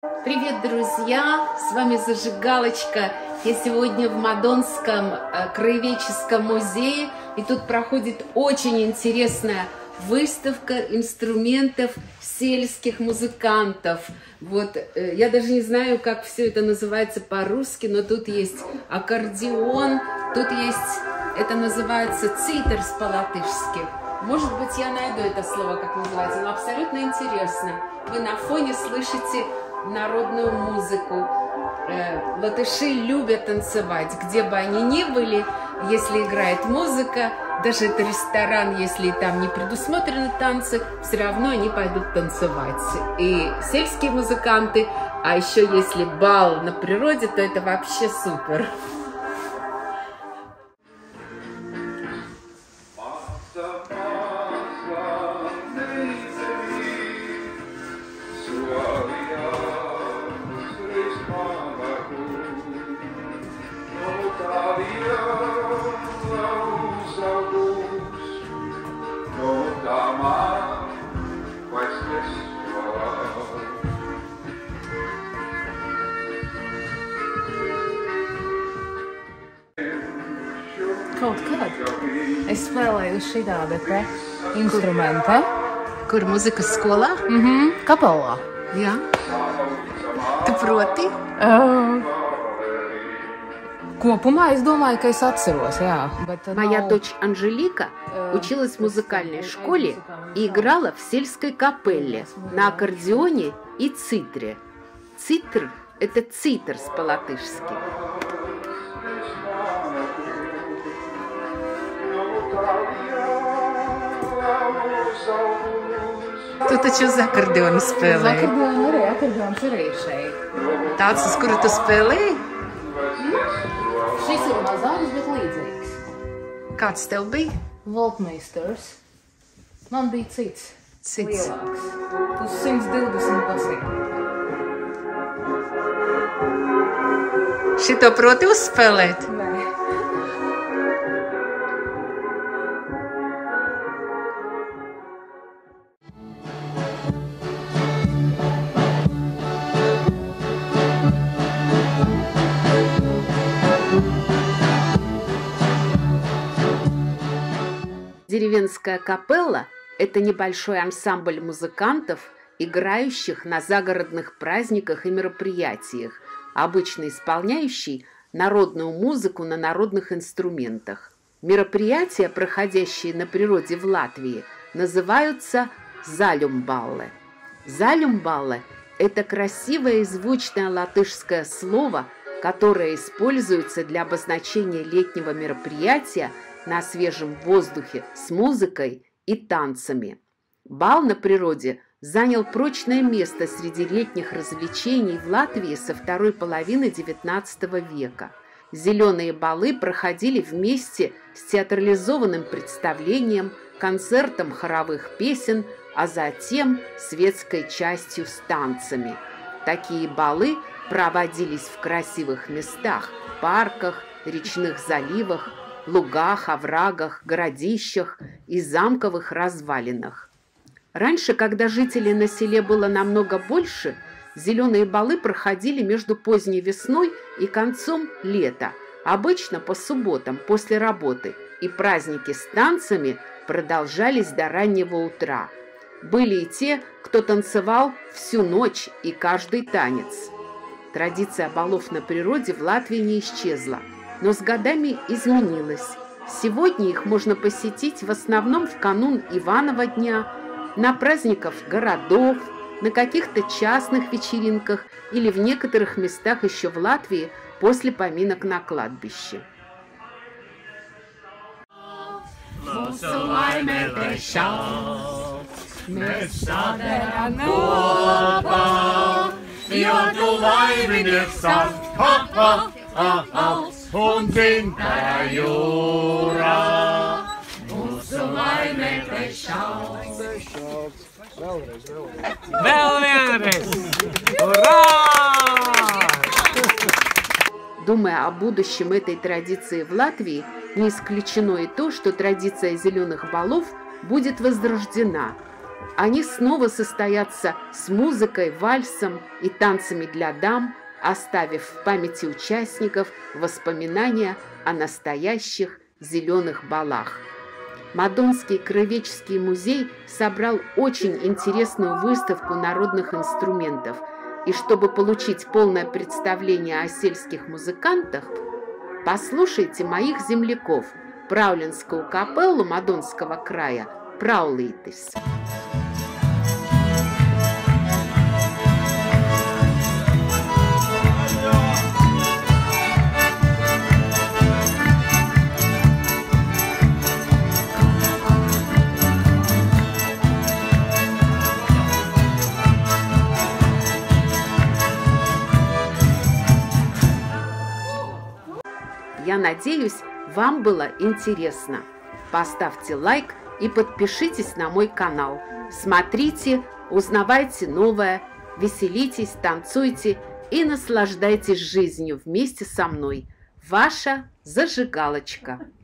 Привет, друзья! С вами Зажигалочка. Я сегодня в Мадонском краеведческом музее, и тут проходит очень интересная выставка инструментов сельских музыкантов. Вот, я даже не знаю, как все это называется по-русски, но тут есть аккордеон, тут есть, это называется цитерс по-латышски. Может быть, я найду это слово, как называется, но абсолютно интересно. Вы на фоне слышите народную музыку. Латыши любят танцевать, где бы они ни были, если играет музыка, даже это ресторан, если там не предусмотрены танцы, все равно они пойдут танцевать. И сельские музыканты, а еще если бал на природе, то это вообще супер. Kaut kad es spēlēju šitāda te instrumenta. Kur mūzikas skolā? Kapelā. Jā. Tu proti? Kopumā es domāju, ka es atceros, jā. Моя дочь Анжелика училась в музыкальной школе и играла в сельской капелле на аккордеоне и цитре. Цитр – это цитерс по-латышски. Тут taču uz akordeonu spēlēji. Akordeons arī šeit. Tāds, uz kuru tu spēlēji? Šis ir mazāks, bet līdzīgs. Kāds tev bija? Voltmeisters. Man bija cits. Cits. Lielāks. Uz 120 basiem. Šito proti uzspēlēt? Nē. Деревенская капелла – это небольшой ансамбль музыкантов, играющих на загородных праздниках и мероприятиях, обычно исполняющий народную музыку на народных инструментах. Мероприятия, проходящие на природе в Латвии, называются залюмбалле. Залюмбалле – это красивое и звучное латышское слово, которое используется для обозначения летнего мероприятия на свежем воздухе с музыкой и танцами. Бал на природе занял прочное место среди летних развлечений в Латвии со второй половины XIX века. Зеленые балы проходили вместе с театрализованным представлением, концертом хоровых песен, а затем светской частью с танцами. Такие балы проводились в красивых местах, парках, речных заливах, лугах, оврагах, городищах и замковых развалинах. Раньше, когда жителей на селе было намного больше, зеленые балы проходили между поздней весной и концом лета, обычно по субботам после работы, и праздники с танцами продолжались до раннего утра. Были и те, кто танцевал всю ночь и каждый танец. Традиция балов на природе в Латвии не исчезла, но с годами изменилась. Сегодня их можно посетить в основном в канун Иванова дня, на праздниках городов, на каких-то частных вечеринках или в некоторых местах еще в Латвии после поминок на кладбище. Un dzimta jūrā mūsu laime pešauts. Vēl vienreiz! Ура! Думая о будущем этой традиции в Латвии, не исключено и то, что традиция зеленых балов будет возрождена. Они снова состоятся с музыкой, вальсом и танцами для дам, оставив в памяти участников воспоминания о настоящих зеленых балах. Мадонский краеведческий музей собрал очень интересную выставку народных инструментов. И чтобы получить полное представление о сельских музыкантах, послушайте моих земляков, Праулинскую капеллу Мадонского края «Праулītis». Я надеюсь, вам было интересно. Поставьте лайк и подпишитесь на мой канал. Смотрите, узнавайте новое, веселитесь, танцуйте и наслаждайтесь жизнью вместе со мной. Ваша зажигалочка.